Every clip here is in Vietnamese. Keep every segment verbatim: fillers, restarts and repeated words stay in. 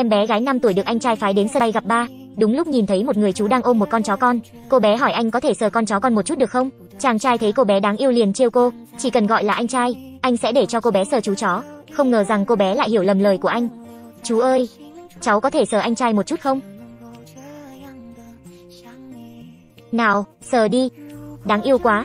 Em bé gái năm tuổi được anh trai phái đến sân bay gặp ba. Đúng lúc nhìn thấy một người chú đang ôm một con chó con. Cô bé hỏi anh có thể sờ con chó con một chút được không? Chàng trai thấy cô bé đáng yêu liền trêu cô, chỉ cần gọi là anh trai, anh sẽ để cho cô bé sờ chú chó. Không ngờ rằng cô bé lại hiểu lầm lời của anh. Chú ơi, cháu có thể sờ anh trai một chút không? Nào, sờ đi. Đáng yêu quá.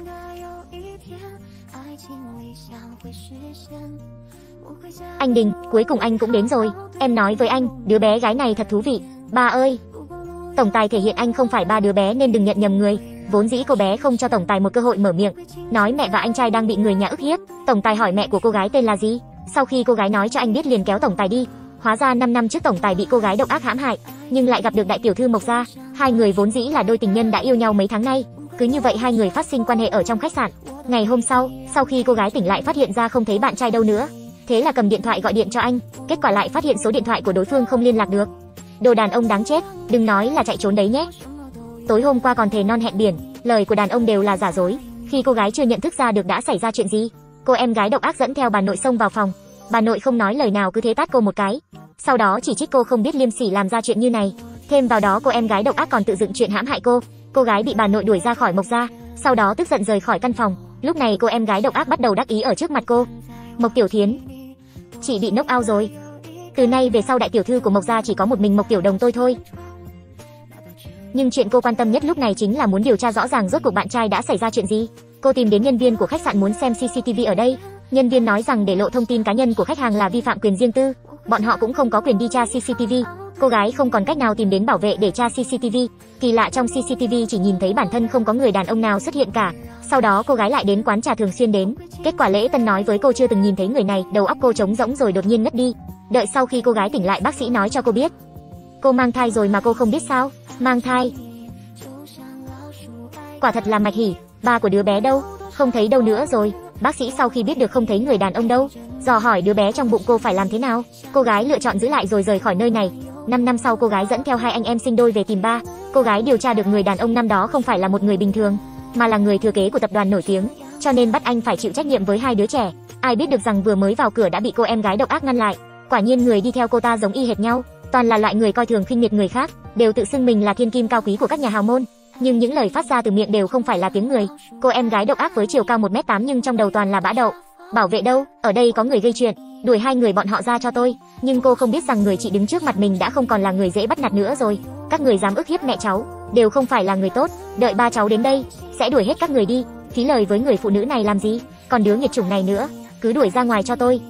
Anh Đình, cuối cùng anh cũng đến rồi. Em nói với anh, đứa bé gái này thật thú vị. Ba ơi. Tổng tài thể hiện anh không phải ba đứa bé nên đừng nhận nhầm người. Vốn dĩ cô bé không cho tổng tài một cơ hội mở miệng, nói mẹ và anh trai đang bị người nhà ức hiếp. Tổng tài hỏi mẹ của cô gái tên là gì. Sau khi cô gái nói cho anh biết liền kéo tổng tài đi. Hóa ra năm năm trước tổng tài bị cô gái độc ác hãm hại, nhưng lại gặp được đại tiểu thư Mộc Gia. Hai người vốn dĩ là đôi tình nhân đã yêu nhau mấy tháng nay. Cứ như vậy hai người phát sinh quan hệ ở trong khách sạn. Ngày hôm sau, sau khi cô gái tỉnh lại phát hiện ra không thấy bạn trai đâu nữa, thế là cầm điện thoại gọi điện cho anh. Kết quả lại phát hiện số điện thoại của đối phương không liên lạc được. Đồ đàn ông đáng chết, đừng nói là chạy trốn đấy nhé. Tối hôm qua còn thề non hẹn biển, lời của đàn ông đều là giả dối. Khi cô gái chưa nhận thức ra được đã xảy ra chuyện gì, cô em gái độc ác dẫn theo bà nội xông vào phòng. Bà nội không nói lời nào cứ thế tát cô một cái, sau đó chỉ trích cô không biết liêm sỉ làm ra chuyện như này. Thêm vào đó cô em gái độc ác còn tự dựng chuyện hãm hại cô. Cô gái bị bà nội đuổi ra khỏi Mộc Gia, sau đó tức giận rời khỏi căn phòng. Lúc này cô em gái độc ác bắt đầu đắc ý ở trước mặt cô. Mộc Tiểu Thiến, chị bị knock out rồi. Từ nay về sau đại tiểu thư của Mộc Gia chỉ có một mình Mộc Tiểu Đồng tôi thôi. Nhưng chuyện cô quan tâm nhất lúc này chính là muốn điều tra rõ ràng rốt cuộc bạn trai đã xảy ra chuyện gì. Cô tìm đến nhân viên của khách sạn muốn xem xê xê tê vê ở đây. Nhân viên nói rằng để lộ thông tin cá nhân của khách hàng là vi phạm quyền riêng tư, bọn họ cũng không có quyền đi tra xê xê tê vê. Cô gái không còn cách nào tìm đến bảo vệ để tra xê xê tê vê. Kỳ lạ trong xê xê tê vê chỉ nhìn thấy bản thân không có người đàn ông nào xuất hiện cả. Sau đó cô gái lại đến quán trà thường xuyên đến. Kết quả lễ tân nói với cô chưa từng nhìn thấy người này, đầu óc cô trống rỗng rồi đột nhiên ngất đi. Đợi sau khi cô gái tỉnh lại bác sĩ nói cho cô biết cô mang thai rồi mà cô không biết sao? Mang thai? Quả thật là Mạch Hỉ. Ba của đứa bé đâu? Không thấy đâu nữa rồi. Bác sĩ sau khi biết được không thấy người đàn ông đâu, dò hỏi đứa bé trong bụng cô phải làm thế nào. Cô gái lựa chọn giữ lại rồi rời khỏi nơi này. Năm năm sau cô gái dẫn theo hai anh em sinh đôi về tìm ba. Cô gái điều tra được người đàn ông năm đó không phải là một người bình thường, mà là người thừa kế của tập đoàn nổi tiếng, cho nên bắt anh phải chịu trách nhiệm với hai đứa trẻ. Ai biết được rằng vừa mới vào cửa đã bị cô em gái độc ác ngăn lại. Quả nhiên người đi theo cô ta giống y hệt nhau, toàn là loại người coi thường khinh miệt người khác, đều tự xưng mình là thiên kim cao quý của các nhà hào môn, nhưng những lời phát ra từ miệng đều không phải là tiếng người. Cô em gái độc ác với chiều cao một mét tám nhưng trong đầu toàn là bã đậu. Bảo vệ đâu? Ở đây có người gây chuyện, đuổi hai người bọn họ ra cho tôi. Nhưng cô không biết rằng người chị đứng trước mặt mình đã không còn là người dễ bắt nạt nữa rồi. Các người dám ức hiếp mẹ cháu đều không phải là người tốt. Đợi ba cháu đến đây sẽ đuổi hết các người đi. Phí lời với người phụ nữ này làm gì? Còn đứa nghiệt chủng này nữa, cứ đuổi ra ngoài cho tôi.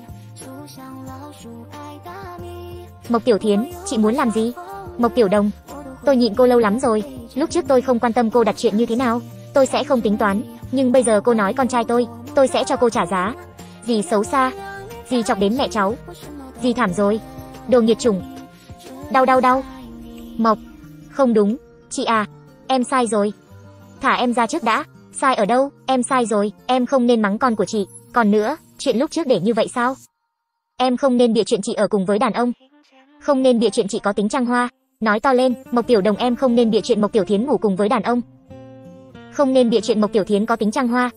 Mộc Tiểu Thiến, chị muốn làm gì? Mộc Tiểu Đồng, tôi nhịn cô lâu lắm rồi. Lúc trước tôi không quan tâm cô đặt chuyện như thế nào, tôi sẽ không tính toán. Nhưng bây giờ cô nói con trai tôi, tôi sẽ cho cô trả giá. Dì xấu xa, dì chọc đến mẹ cháu, dì thảm rồi. Đồ nghiệt chủng. Đau đau đau. Mộc, không đúng, chị à, em sai rồi. Thả em ra trước đã. Sai ở đâu? Em sai rồi, em không nên mắng con của chị. Còn nữa, chuyện lúc trước để như vậy sao? Em không nên bịa chuyện chị ở cùng với đàn ông, không nên bịa chuyện chị có tính trăng hoa. Nói to lên, Mộc Tiểu Đồng em không nên bịa chuyện Mộc Tiểu Thiến ngủ cùng với đàn ông, không nên bịa chuyện Mộc Tiểu Thiến có tính trăng hoa.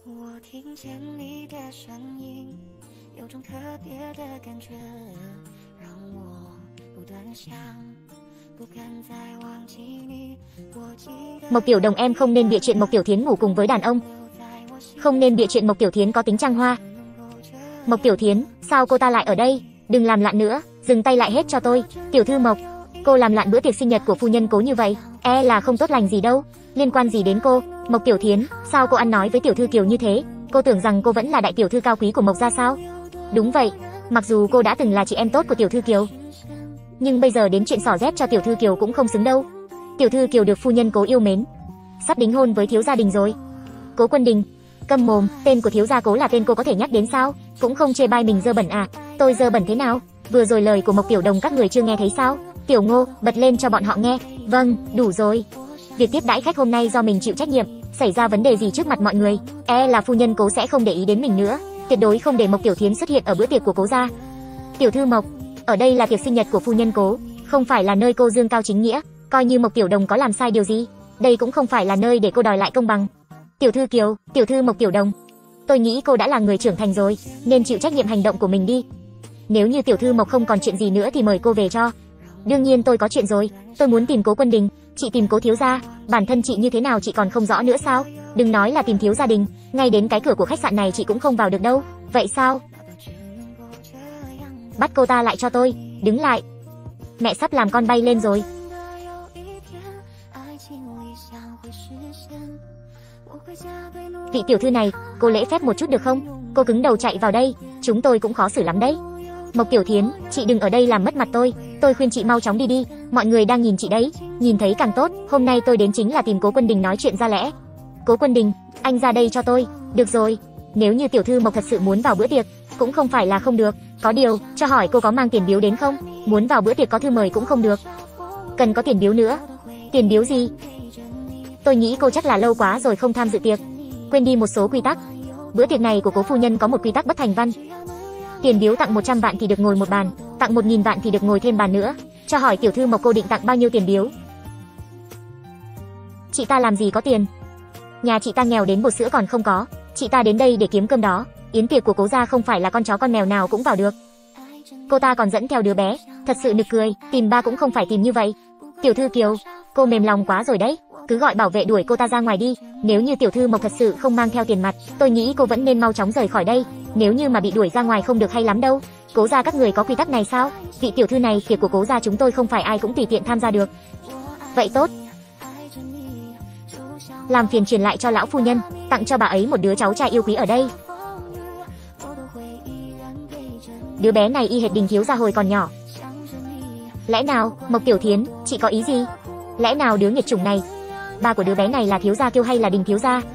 Mộc Tiểu Đồng em không nên bịa chuyện Mộc Tiểu Thiến ngủ cùng với đàn ông, không nên bịa chuyện Mộc Tiểu Thiến có tính trăng hoa. Mộc Tiểu Thiến, sao cô ta lại ở đây? Đừng làm loạn nữa, dừng tay lại hết cho tôi. Tiểu thư Mộc, cô làm loạn bữa tiệc sinh nhật của phu nhân Cố như vậy, e là không tốt lành gì đâu. Liên quan gì đến cô? Mộc Tiểu Thiến, sao cô ăn nói với tiểu thư Kiều như thế? Cô tưởng rằng cô vẫn là đại tiểu thư cao quý của Mộc gia sao? Đúng vậy, mặc dù cô đã từng là chị em tốt của tiểu thư Kiều, nhưng bây giờ đến chuyện xỏ dép cho tiểu thư Kiều cũng không xứng đâu. Tiểu thư Kiều được phu nhân Cố yêu mến, sắp đính hôn với thiếu gia Đình rồi. Cố Quân Đình, câm mồm, tên của thiếu gia Cố là tên cô có thể nhắc đến sao? Cũng không chê bai mình dơ bẩn à? Tôi dơ bẩn thế nào? Vừa rồi lời của Mộc Tiểu Đồng các người chưa nghe thấy sao? Tiểu Ngô, bật lên cho bọn họ nghe. Vâng, đủ rồi. Việc tiếp đãi khách hôm nay do mình chịu trách nhiệm. Xảy ra vấn đề gì trước mặt mọi người, e là phu nhân Cố sẽ không để ý đến mình nữa. Tuyệt đối không để Mộc Tiểu Thiến xuất hiện ở bữa tiệc của Cố gia. Tiểu thư Mộc, ở đây là tiệc sinh nhật của phu nhân Cố, không phải là nơi cô dương cao chính nghĩa. Coi như Mộc Tiểu Đồng có làm sai điều gì, đây cũng không phải là nơi để cô đòi lại công bằng. Tiểu thư Kiều, tiểu thư Mộc Tiểu Đồng, tôi nghĩ cô đã là người trưởng thành rồi, nên chịu trách nhiệm hành động của mình đi. Nếu như tiểu thư Mộc không còn chuyện gì nữa thì mời cô về cho. Đương nhiên tôi có chuyện rồi, tôi muốn tìm Cố Quân Đình. Chị tìm Cố thiếu gia, bản thân chị như thế nào chị còn không rõ nữa sao? Đừng nói là tìm thiếu gia đình, ngay đến cái cửa của khách sạn này chị cũng không vào được đâu. Vậy sao? Bắt cô ta lại cho tôi, đứng lại. Mẹ sắp làm con bay lên rồi. Vị tiểu thư này, cô lễ phép một chút được không? Cô cứng đầu chạy vào đây, chúng tôi cũng khó xử lắm đấy. Mộc Tiểu Thiến, chị đừng ở đây làm mất mặt tôi, tôi khuyên chị mau chóng đi đi, mọi người đang nhìn chị đấy, nhìn thấy càng tốt. Hôm nay tôi đến chính là tìm Cố Quân Đình nói chuyện ra lẽ. Cố Quân Đình, anh ra đây cho tôi. Được rồi, nếu như tiểu thư Mộc thật sự muốn vào bữa tiệc, cũng không phải là không được. Có điều, cho hỏi cô có mang tiền biếu đến không? Muốn vào bữa tiệc có thư mời cũng không được. Cần có tiền biếu nữa. Tiền biếu gì? Tôi nghĩ cô chắc là lâu quá rồi không tham dự tiệc, quên đi một số quy tắc. Bữa tiệc này của Cố phu nhân có một quy tắc bất thành văn. Tiền biếu tặng một trăm vạn thì được ngồi một bàn, tặng một nghìn vạn thì được ngồi thêm bàn nữa. Cho hỏi tiểu thư Mộc cô định tặng bao nhiêu tiền biếu? Chị ta làm gì có tiền? Nhà chị ta nghèo đến bột sữa còn không có. Chị ta đến đây để kiếm cơm đó. Yến tiệc của Cố gia không phải là con chó con mèo nào cũng vào được. Cô ta còn dẫn theo đứa bé, thật sự nực cười. Tìm ba cũng không phải tìm như vậy. Tiểu thư Kiều, cô mềm lòng quá rồi đấy. Cứ gọi bảo vệ đuổi cô ta ra ngoài đi. Nếu như tiểu thư Mộc thật sự không mang theo tiền mặt, tôi nghĩ cô vẫn nên mau chóng rời khỏi đây. Nếu như mà bị đuổi ra ngoài không được hay lắm đâu. Cố gia các người có quy tắc này sao? Vị tiểu thư này, tiệc của Cố gia chúng tôi không phải ai cũng tùy tiện tham gia được. Vậy tốt, làm phiền truyền lại cho lão phu nhân, tặng cho bà ấy một đứa cháu trai yêu quý ở đây. Đứa bé này y hệt Đình thiếu gia hồi còn nhỏ. Lẽ nào, Mộc Tiểu Thiến, chị có ý gì? Lẽ nào đứa nghiệt chủng này, ba của đứa bé này là thiếu gia Kiêu hay là Đình thiếu gia?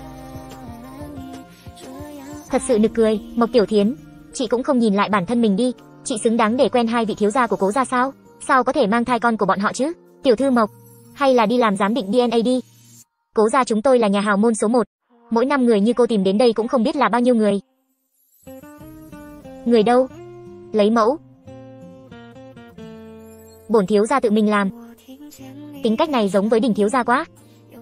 Thật sự nực cười. Mộc Tiểu Thiến, chị cũng không nhìn lại bản thân mình đi. Chị xứng đáng để quen hai vị thiếu gia của Cố gia sao? Sao có thể mang thai con của bọn họ chứ? Tiểu thư Mộc, hay là đi làm giám định đê en a đi. Cố gia chúng tôi là nhà hào môn số một. Mỗi năm người như cô tìm đến đây cũng không biết là bao nhiêu người. Người đâu? Lấy mẫu. Bổn thiếu gia tự mình làm. Tính cách này giống với Đình thiếu gia quá.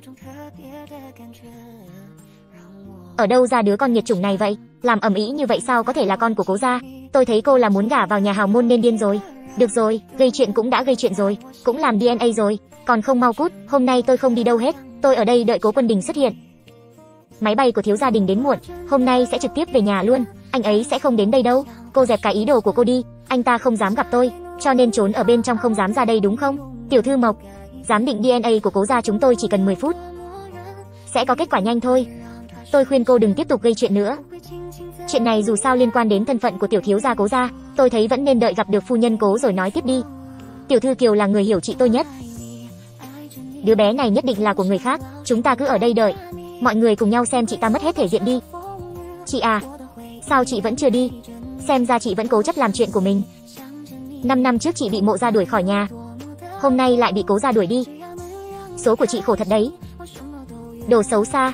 Ở đâu ra đứa con nghiệt chủng này vậy? Làm ầm ĩ như vậy sao có thể là con của Cố gia? Tôi thấy cô là muốn gả vào nhà hào môn nên điên rồi. Được rồi, gây chuyện cũng đã gây chuyện rồi, cũng làm đê en a rồi, còn không mau cút. Hôm nay tôi không đi đâu hết, tôi ở đây đợi Cố Quân Đình xuất hiện. Máy bay của thiếu gia Đình đến muộn, hôm nay sẽ trực tiếp về nhà luôn. Anh ấy sẽ không đến đây đâu. Cô dẹp cái ý đồ của cô đi. Anh ta không dám gặp tôi, cho nên trốn ở bên trong không dám ra đây đúng không? Tiểu thư Mộc, giám định đê en a của Cố gia chúng tôi chỉ cần mười phút, sẽ có kết quả nhanh thôi. Tôi khuyên cô đừng tiếp tục gây chuyện nữa. Chuyện này dù sao liên quan đến thân phận của tiểu thiếu gia Cố gia, tôi thấy vẫn nên đợi gặp được phu nhân Cố rồi nói tiếp đi. Tiểu thư Kiều là người hiểu chị tôi nhất. Đứa bé này nhất định là của người khác, chúng ta cứ ở đây đợi. Mọi người cùng nhau xem chị ta mất hết thể diện đi. Chị à, sao chị vẫn chưa đi? Xem ra chị vẫn cố chấp làm chuyện của mình. Năm năm trước chị bị Mộ gia đuổi khỏi nhà, hôm nay lại bị Cố gia đuổi đi. Số của chị khổ thật đấy. Đồ xấu xa,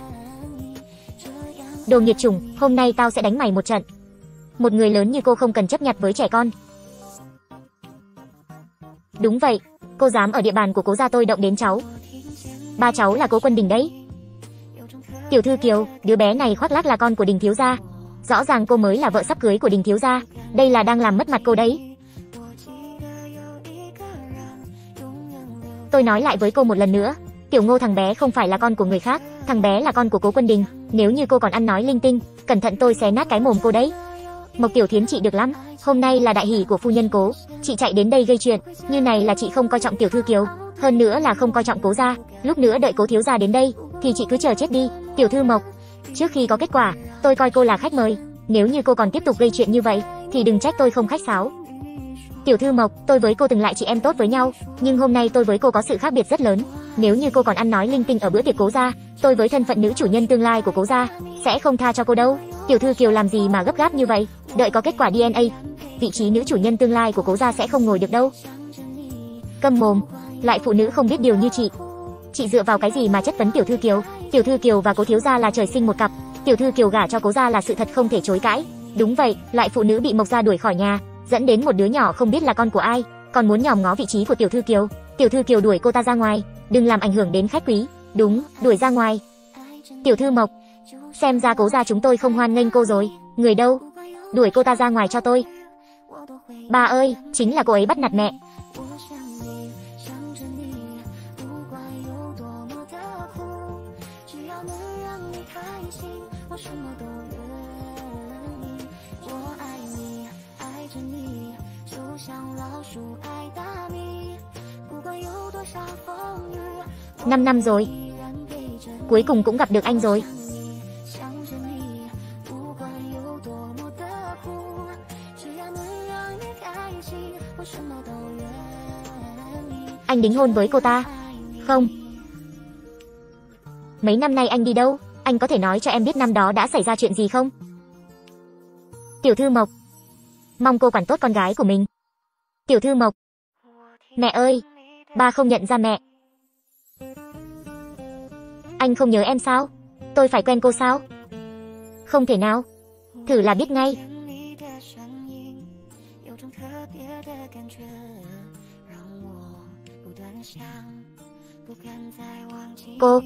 đồ nghiệt chủng, hôm nay tao sẽ đánh mày một trận. Một người lớn như cô không cần chấp nhặt với trẻ con. Đúng vậy, cô dám ở địa bàn của Cố gia tôi động đến cháu. Ba cháu là Cố Quân Đình đấy. Tiểu thư Kiều, đứa bé này khoác lác là con của Đình thiếu gia. Rõ ràng cô mới là vợ sắp cưới của Đình thiếu gia, đây là đang làm mất mặt cô đấy. Tôi nói lại với cô một lần nữa, Tiểu Ngô thằng bé không phải là con của người khác, thằng bé là con của Cố Quân Đình. Nếu như cô còn ăn nói linh tinh, cẩn thận tôi xé nát cái mồm cô đấy. Mộc Tiểu Thiến chị được lắm, hôm nay là đại hỷ của phu nhân Cố, chị chạy đến đây gây chuyện, như này là chị không coi trọng tiểu thư Kiều, hơn nữa là không coi trọng Cố gia. Lúc nữa đợi Cố thiếu gia đến đây, thì chị cứ chờ chết đi. Tiểu thư Mộc, trước khi có kết quả, tôi coi cô là khách mời, nếu như cô còn tiếp tục gây chuyện như vậy, thì đừng trách tôi không khách sáo. Tiểu thư Mộc, tôi với cô từng lại chị em tốt với nhau, nhưng hôm nay tôi với cô có sự khác biệt rất lớn. Nếu như cô còn ăn nói linh tinh ở bữa tiệc Cố gia, tôi với thân phận nữ chủ nhân tương lai của Cố gia, sẽ không tha cho cô đâu. Tiểu thư Kiều làm gì mà gấp gáp như vậy? Đợi có kết quả đê en a, vị trí nữ chủ nhân tương lai của Cố gia sẽ không ngồi được đâu. Câm mồm, loại phụ nữ không biết điều như chị. Chị dựa vào cái gì mà chất vấn tiểu thư Kiều? Tiểu thư Kiều và Cố thiếu gia là trời sinh một cặp, tiểu thư Kiều gả cho Cố gia là sự thật không thể chối cãi. Đúng vậy, loại phụ nữ bị Mộc gia đuổi khỏi nhà, dẫn đến một đứa nhỏ không biết là con của ai, còn muốn nhòm ngó vị trí của tiểu thư Kiều. Tiểu thư Kiều đuổi cô ta ra ngoài, đừng làm ảnh hưởng đến khách quý. Đúng, đuổi ra ngoài. Tiểu thư Mộc, xem ra Cố gia chúng tôi không hoan nghênh cô rồi. Người đâu? Đuổi cô ta ra ngoài cho tôi. Bà ơi, chính là cô ấy bắt nạt mẹ. Năm năm rồi. Cuối cùng cũng gặp được anh rồi. Anh đính hôn với cô ta? Không. Mấy năm nay anh đi đâu? Anh có thể nói cho em biết năm đó đã xảy ra chuyện gì không? Tiểu thư Mộc. Mong cô quản tốt con gái của mình. Tiểu thư Mộc. Mẹ ơi, ba không nhận ra mẹ. Anh không nhớ em sao? Tôi phải quen cô sao? Không thể nào. Thử là biết ngay. Cô.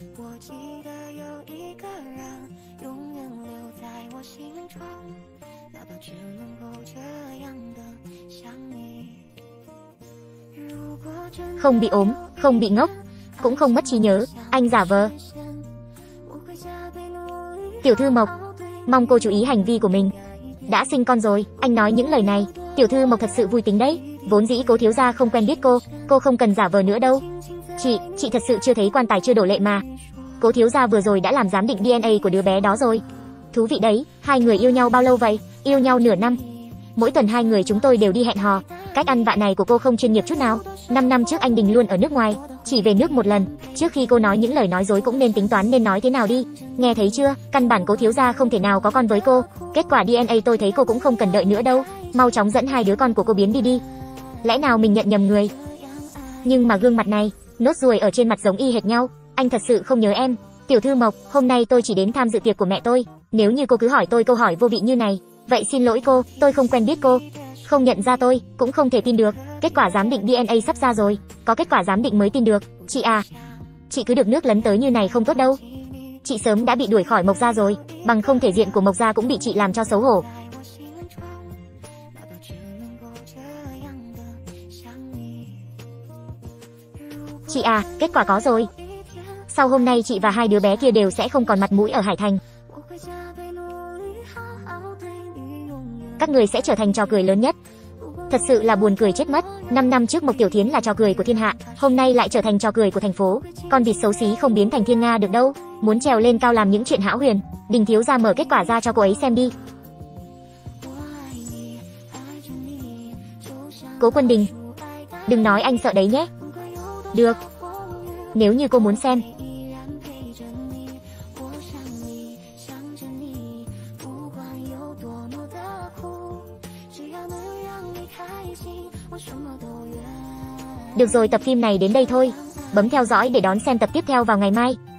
Không bị ốm, không bị ngốc, cũng không mất trí nhớ, anh giả vờ. Tiểu thư Mộc, mong cô chú ý hành vi của mình. Đã sinh con rồi, anh nói những lời này, tiểu thư Mộc thật sự vui tính đấy. Vốn dĩ Cố thiếu gia không quen biết cô, cô không cần giả vờ nữa đâu. Chị, chị thật sự chưa thấy quan tài chưa đổ lệ mà. Cố thiếu gia vừa rồi đã làm giám định đê en a của đứa bé đó rồi. Thú vị đấy, hai người yêu nhau bao lâu vậy? Yêu nhau nửa năm. Mỗi tuần hai người chúng tôi đều đi hẹn hò. Cách ăn vạ này của cô không chuyên nghiệp chút nào. Năm năm trước anh Đình luôn ở nước ngoài, chỉ về nước một lần. Trước khi cô nói những lời nói dối cũng nên tính toán nên nói thế nào đi. Nghe thấy chưa, căn bản Cố thiếu gia không thể nào có con với cô. Kết quả đê en a tôi thấy cô cũng không cần đợi nữa đâu. Mau chóng dẫn hai đứa con của cô biến đi đi. Lẽ nào mình nhận nhầm người? Nhưng mà gương mặt này, nốt ruồi ở trên mặt giống y hệt nhau. Anh thật sự không nhớ em. Tiểu thư Mộc, hôm nay tôi chỉ đến tham dự tiệc của mẹ tôi. Nếu như cô cứ hỏi tôi câu hỏi vô vị như này, vậy xin lỗi cô, tôi không quen biết cô. Không nhận ra tôi, cũng không thể tin được. Kết quả giám định đê en a sắp ra rồi, có kết quả giám định mới tin được. Chị à, chị cứ được nước lấn tới như này không tốt đâu. Chị sớm đã bị đuổi khỏi Mộc gia rồi, bằng không thể diện của Mộc gia cũng bị chị làm cho xấu hổ. Chị à, kết quả có rồi. Sau hôm nay chị và hai đứa bé kia đều sẽ không còn mặt mũi ở Hải Thành. Các người sẽ trở thành trò cười lớn nhất. Thật sự là buồn cười chết mất. Năm năm trước Mộc Tiểu Thiến là trò cười của thiên hạ, hôm nay lại trở thành trò cười của thành phố. Con vịt xấu xí không biến thành thiên nga được đâu. Muốn trèo lên cao làm những chuyện hão huyền. Đình thiếu gia mở kết quả ra cho cô ấy xem đi. Cố Quân Đình, đừng nói anh sợ đấy nhé. Được, nếu như cô muốn xem. Được rồi, tập phim này đến đây thôi. Bấm theo dõi để đón xem tập tiếp theo vào ngày mai.